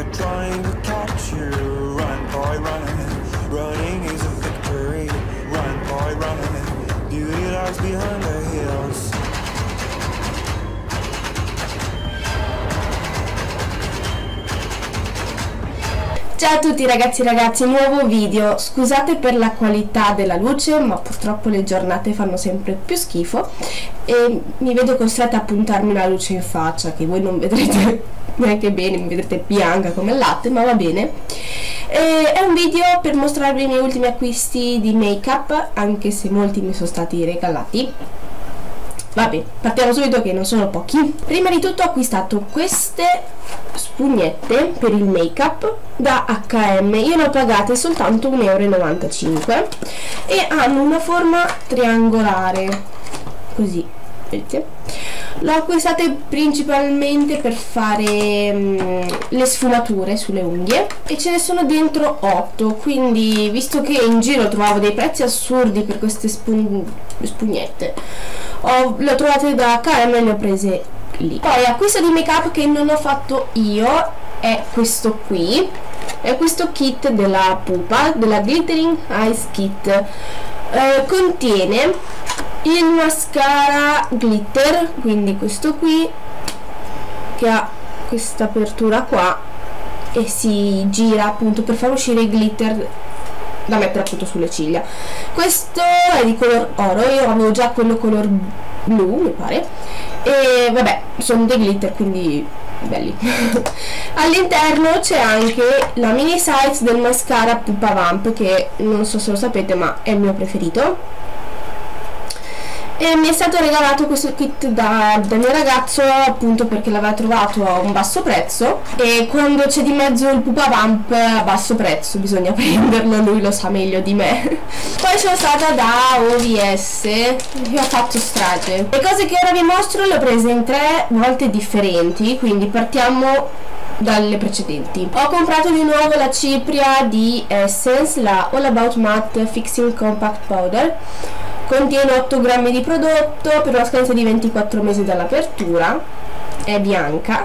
trying to catch you. Run, boy, run. Running is a victory. Run, boy, run. Beauty lies behind the hills. Ciao a tutti ragazzi e ragazze, nuovo video. Scusate per la qualità della luce, ma purtroppo le giornate fanno sempre più schifo e mi vedo costretta a puntarmi la luce in faccia, che voi non vedrete neanche bene, mi vedrete bianca come il latte, ma va bene. È un video per mostrarvi i miei ultimi acquisti di make up, anche se molti mi sono stati regalati. Vabbè, partiamo subito che non sono pochi. Prima di tutto ho acquistato queste spugnette per il make up da H&M. Io le ho pagate soltanto 1,95 € e hanno una forma triangolare, così, vedete? L'ho acquistate principalmente per fare le sfumature sulle unghie e ce ne sono dentro 8, quindi visto che in giro trovavo dei prezzi assurdi per queste spugnette, le ho trovate da H&M e le ho prese lì. Poi acquisto di make up che non ho fatto io è questo qui, è questo kit della Pupa, della Glittering Eyes Kit. Contiene il mascara glitter, quindi questo qui che ha questa apertura qua e si gira appunto per far uscire il glitter da mettere appunto sulle ciglia. Questo è di color oro, io avevo già quello color blu mi pare, e vabbè sono dei glitter quindi belli. All'interno c'è anche la mini size del mascara Pupa Vamp, che non so se lo sapete ma è il mio preferito, e mi è stato regalato questo kit dal mio ragazzo appunto perché l'aveva trovato a un basso prezzo, e quando c'è di mezzo il Pupa Vamp a basso prezzo bisogna prenderlo, lui lo sa meglio di me. Poi sono stata da OVS che ha fatto strage. Le cose che ora vi mostro le ho prese in 3 volte differenti, quindi partiamo dalle precedenti. Ho comprato di nuovo la cipria di Essence, la All About Matte Fixing Compact Powder. Contiene 8 grammi di prodotto per una scadenza di 24 mesi dall'apertura, è bianca,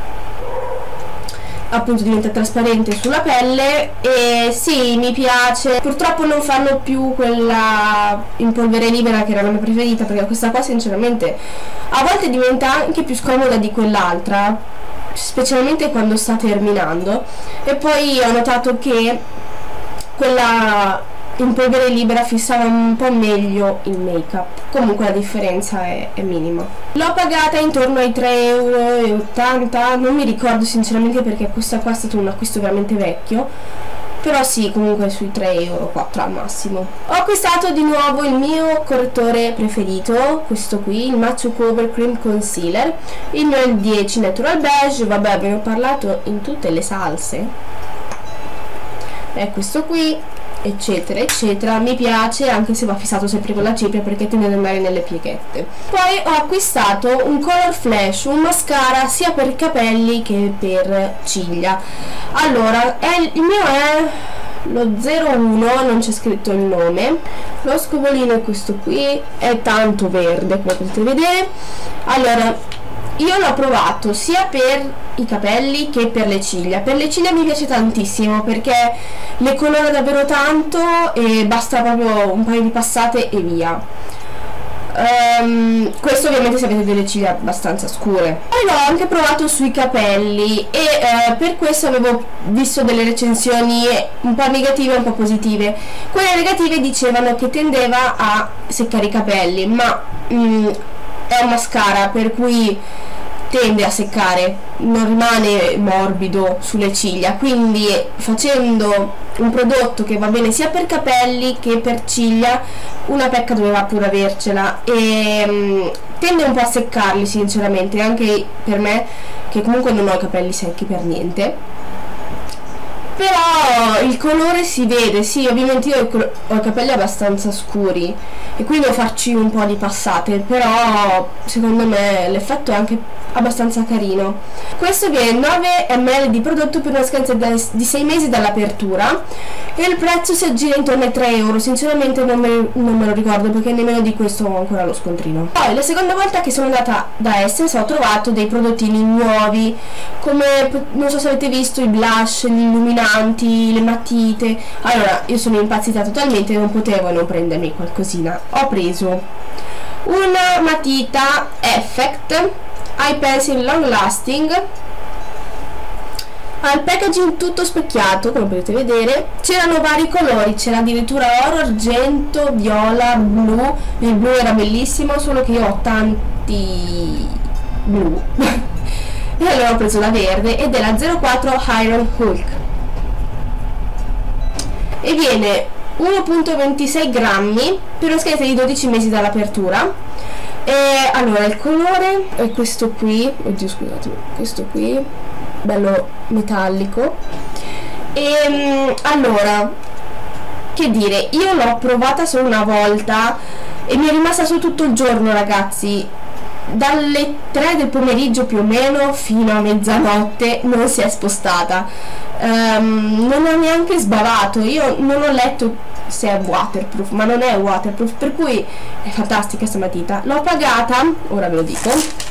appunto diventa trasparente sulla pelle e sì, mi piace. Purtroppo non fanno più quella in polvere libera che era la mia preferita, perché questa qua sinceramente a volte diventa anche più scomoda di quell'altra, specialmente quando sta terminando. E poi ho notato che quella in polvere libera fissava un po' meglio il make up, comunque la differenza è minima. L'ho pagata intorno ai 3,80 €, non mi ricordo sinceramente perché questa qua è stato un acquisto veramente vecchio, però sì, comunque sui 3,4 € al massimo. Ho acquistato di nuovo il mio correttore preferito, questo qui, il Match Cover Cream Concealer. Il mio è il 10 Natural Beige, vabbè abbiamo parlato in tutte le salse, è questo qui, eccetera eccetera. Mi piace anche se va fissato sempre con la cipria perché tende ad andare nelle pieghette. Poi ho acquistato un Color Flash, un mascara sia per capelli che per ciglia. Allora il mio è lo 01, non c'è scritto il nome. Lo scovolino è questo qui, è tanto verde come potete vedere. Allora io l'ho provato sia per i capelli che per le ciglia. Per le ciglia mi piace tantissimo perché le colora davvero tanto e basta proprio un paio di passate e via. Questo ovviamente se avete delle ciglia abbastanza scure. Poi l'ho anche provato sui capelli e per questo avevo visto delle recensioni un po' negative e un po' positive. Quelle negative dicevano che tendeva a seccare i capelli, ma è un mascara per cui tende a seccare, non rimane morbido sulle ciglia, quindi facendo un prodotto che va bene sia per capelli che per ciglia una pecca doveva pure avercela, e tende un po' a seccarli sinceramente, anche per me che comunque non ho i capelli secchi per niente. però il colore si vede. Sì, ovviamente io ho i capelli abbastanza scuri e quindi devo farci un po' di passate, però secondo me l'effetto è anche abbastanza carino. Questo viene 9 ml di prodotto per una scadenza di 6 mesi dall'apertura e il prezzo si aggira intorno ai 3 euro. Sinceramente non me lo ricordo perché nemmeno di questo ho ancora lo scontrino. Poi la seconda volta che sono andata da Essence ho trovato dei prodottini nuovi, come non so se avete visto i blush, gli illuminanti, le matite. Allora io sono impazzita totalmente, non potevo non prendermi qualcosina. Ho preso una matita Effect Eye Pencil Long Lasting al packaging tutto specchiato, come potete vedere. C'erano vari colori, c'era addirittura oro, argento, viola, blu. Il blu era bellissimo, solo che io ho tanti blu e allora ho preso la verde ed è la 04 Iron Hulk e viene 1,26 grammi per una scadenza di 12 mesi dall'apertura. E allora il colore è questo qui, oddio scusatemi, questo qui bello metallico. E allora, che dire, io l'ho provata solo una volta e mi è rimasta su tutto il giorno, ragazzi. Dalle 3 del pomeriggio più o meno fino a mezzanotte non si è spostata. Non ho neanche sbavato. Io non ho letto se è waterproof, ma non è waterproof, per cui è fantastica questa matita. L'ho pagata, ora ve lo dico,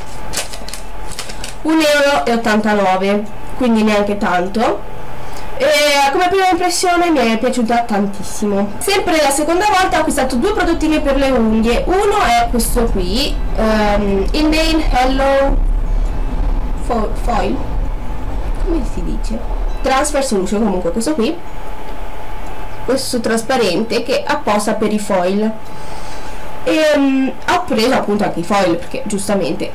1,89 euro, quindi neanche tanto. E come prima impressione mi è piaciuta tantissimo. Sempre la seconda volta ho acquistato due prodottini per le unghie. Uno è questo qui, il Nail Hello Foil, come si dice? Transfer Solution, comunque questo qui, questo trasparente che apposta per i foil. E ho preso appunto anche i foil perché giustamente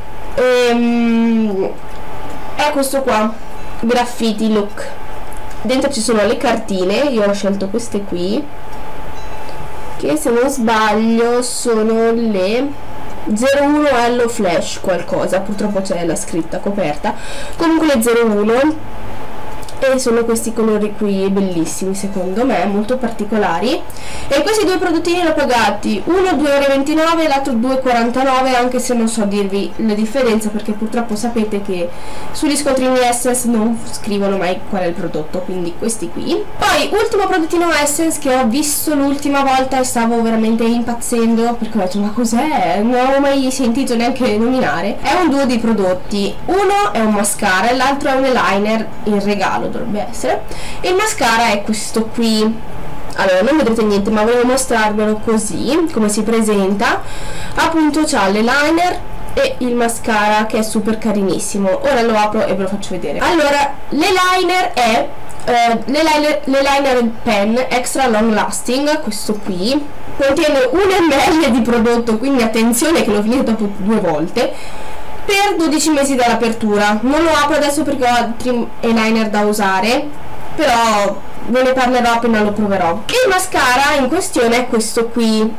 è questo qua, Graffiti Look. Dentro ci sono le cartine, io ho scelto queste qui che se non sbaglio sono le 01 Hello Flash qualcosa, purtroppo c'è la scritta coperta, comunque le 01, e sono questi colori qui bellissimi, secondo me molto particolari. E questi due prodottini li ho pagati, uno 2,29 euro e l'altro 2,49 €, anche se non so dirvi la differenza perché purtroppo sapete che sugli scontrini Essence non scrivono mai qual è il prodotto, quindi questi qui. Poi ultimo prodottino Essence che ho visto l'ultima volta e stavo veramente impazzendo perché ho detto ma cos'è? Non avevo mai sentito neanche nominare. È un duo di prodotti, uno è un mascara e l'altro è un eyeliner in regalo dovrebbe essere. Il mascara è questo qui. Allora non vedrete niente ma volevo mostrarvelo così come si presenta. Appunto c'ha l'eyeliner e il mascara che è super carinissimo. Ora lo apro e ve lo faccio vedere. Allora l'eyeliner è l'eyeliner pen extra long lasting, questo qui contiene 1 ml di prodotto, quindi attenzione che l'ho finito dopo 2 volte, per 12 mesi dall'apertura. Non lo apro adesso perché ho altri eyeliner da usare, però ve ne parlerò appena lo proverò. Il mascara in questione è questo qui,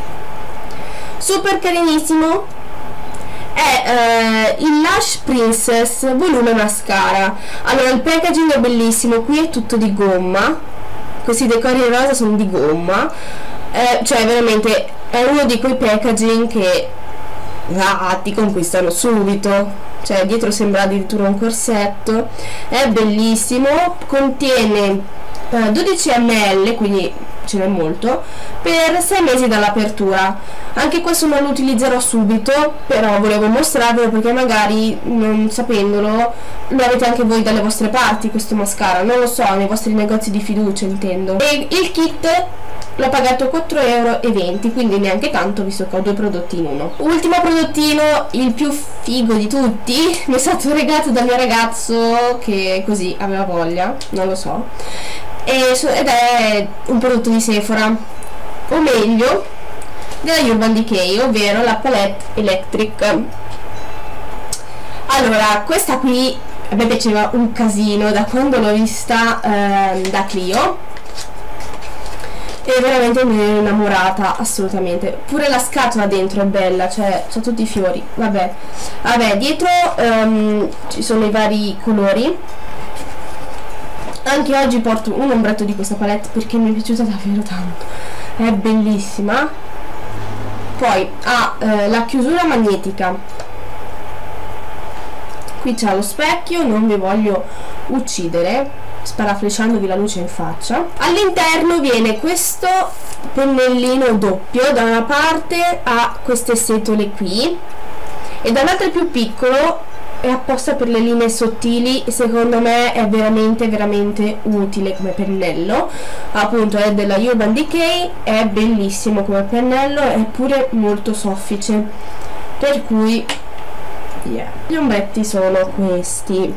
super carinissimo, è il Lush Princess volume mascara. Allora il packaging è bellissimo, qui è tutto di gomma, questi decori in rosa sono di gomma, cioè veramente è uno di quei packaging che ti conquistano subito. Cioè dietro sembra addirittura un corsetto, è bellissimo, contiene 12 ml, quindi ce n'è molto, per 6 mesi dall'apertura. Anche questo non lo utilizzerò subito, però volevo mostrarvelo perché magari non sapendolo lo avete anche voi dalle vostre parti questo mascara, non lo so, nei vostri negozi di fiducia intendo. E il kit l'ho pagato 4,20 €, quindi neanche tanto visto che ho due prodotti in uno. Ultimo prodottino, il più figo di tutti, mi è stato regalato dal mio ragazzo che così aveva voglia, non lo so, ed è un prodotto di Sephora, o meglio della Urban Decay, ovvero la palette Electric. Allora questa qui a me piaceva un casino da quando l'ho vista da Clio e veramente mi ero innamorata assolutamente. Pure la scatola dentro è bella, cioè c'ha tutti i fiori. Vabbè dietro ci sono i vari colori. Anche oggi porto un ombretto di questa palette perché mi è piaciuta davvero tanto, è bellissima. Poi ha la chiusura magnetica, qui c'ha lo specchio, non vi voglio uccidere sparaflesciandovi la luce in faccia. All'interno viene questo pennellino doppio, da una parte ha queste setole qui e dall'altra è più piccolo, è apposta per le linee sottili e secondo me è veramente utile come pennello. Appunto è della Urban Decay, è bellissimo come pennello, è pure molto soffice, per cui yeah. Gli ombretti sono questi,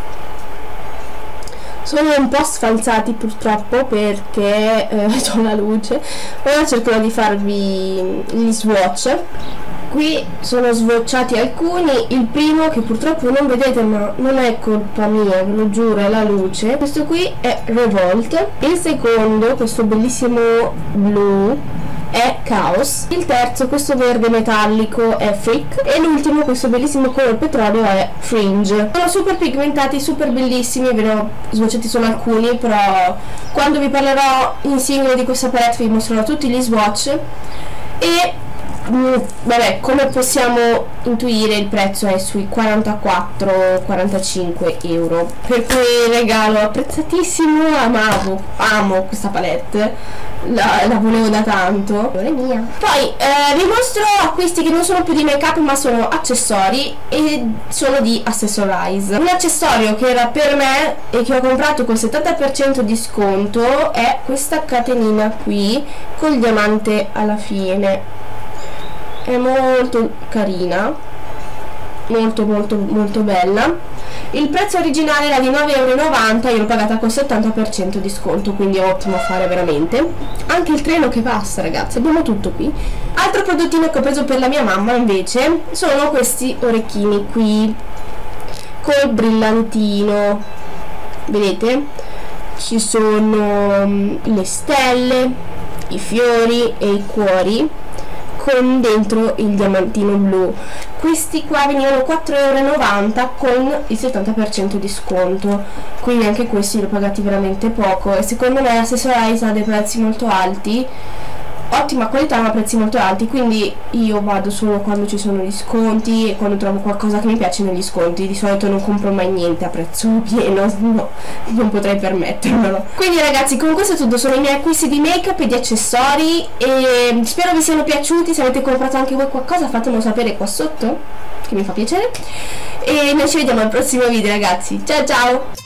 sono un po' sfalsati purtroppo perché ho la luce. Ora cercherò di farvi gli swatch. Qui sono swatchati alcuni, il primo che purtroppo non vedete ma non è colpa mia, ve lo giuro, è la luce. Questo qui è Revolt, il secondo, questo bellissimo blu, è Chaos, il terzo, questo verde metallico, è Freak e l'ultimo, questo bellissimo color petrolio, è Fringe. Sono super pigmentati, super bellissimi, ve ne ho swatchati solo alcuni, però quando vi parlerò in singolo di questa palette vi mostrerò tutti gli swatch. E vabbè, come possiamo intuire il prezzo è sui 44-45 euro, per cui regalo apprezzatissimo. Amo questa palette, la volevo da tanto, è mia. Poi vi mostro acquisti che non sono più di make up ma sono accessori e sono di Accessorize. Un accessorio che era per me e che ho comprato col 70% di sconto è questa catenina qui col diamante alla fine, è molto carina, molto bella. Il prezzo originale era di 9,90 €, io l'ho pagata col 70% di sconto, quindi è ottimo affare veramente. Anche il treno che passa, ragazzi, abbiamo tutto qui. Altro prodottino che ho preso per la mia mamma invece sono questi orecchini qui col brillantino, vedete? Ci sono le stelle, i fiori e i cuori con dentro il diamantino blu. Questi qua venivano 4,90 € con il 70% di sconto, quindi anche questi li ho pagati veramente poco e secondo me Accessorize ha dei prezzi molto alti, ottima qualità ma prezzi molto alti, quindi io vado solo quando ci sono gli sconti e quando trovo qualcosa che mi piace negli sconti. Di solito non compro mai niente a prezzo pieno, no, non potrei permettermelo. Quindi ragazzi, con questo è tutto, sono i miei acquisti di make up e di accessori e spero vi siano piaciuti. Se avete comprato anche voi qualcosa fatemelo sapere qua sotto, che mi fa piacere, e noi ci vediamo al prossimo video ragazzi, ciao ciao.